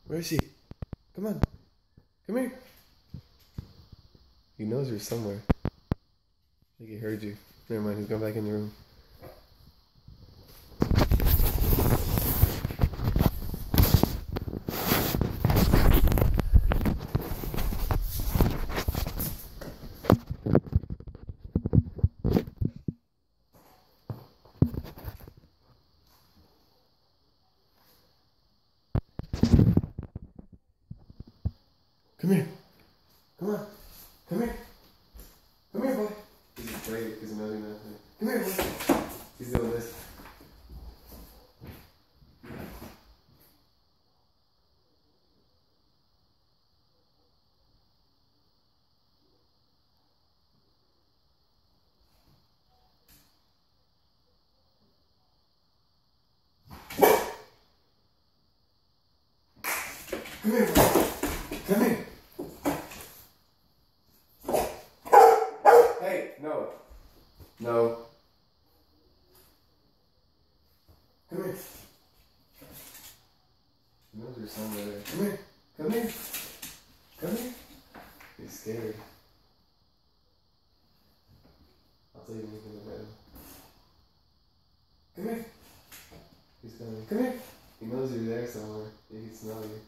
Where is he? Come on. Come here. He knows you're somewhere. I think he heard you. Never mind, he's going back in the room. Come here. Come on. Come here. Come here, boy. He's afraid because he knows you're not there. Come here, boy. He's doing this. Come here, boy. Come here. Hey, no. No. Come here. He knows there's somewhere there. Come here. Come here. Come here. He's scared. I'll tell you when you can look at him. Come here. He's coming. Come here. He knows you're there somewhere. He can smell you.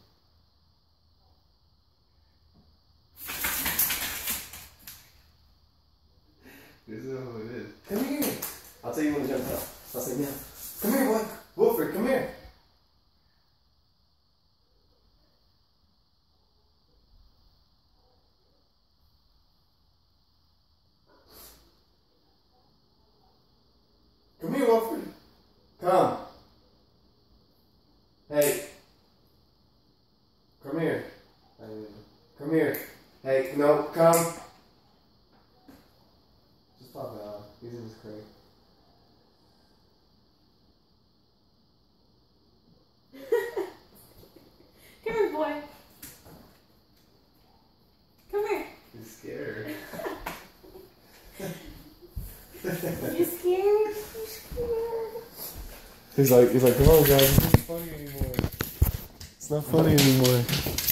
This is who it is. Come here. I'll tell you when to jump out. I'll say now. Come here, boy. Wilfred, come here. Come here, Wilfred. Come. Hey. Come here. Come here. Hey, no, come. Just pop it out. He's in his crate. Come here, boy. Come here. He's scared. You scared? He's like, come on, guys. It's not funny anymore. It's not funny anymore.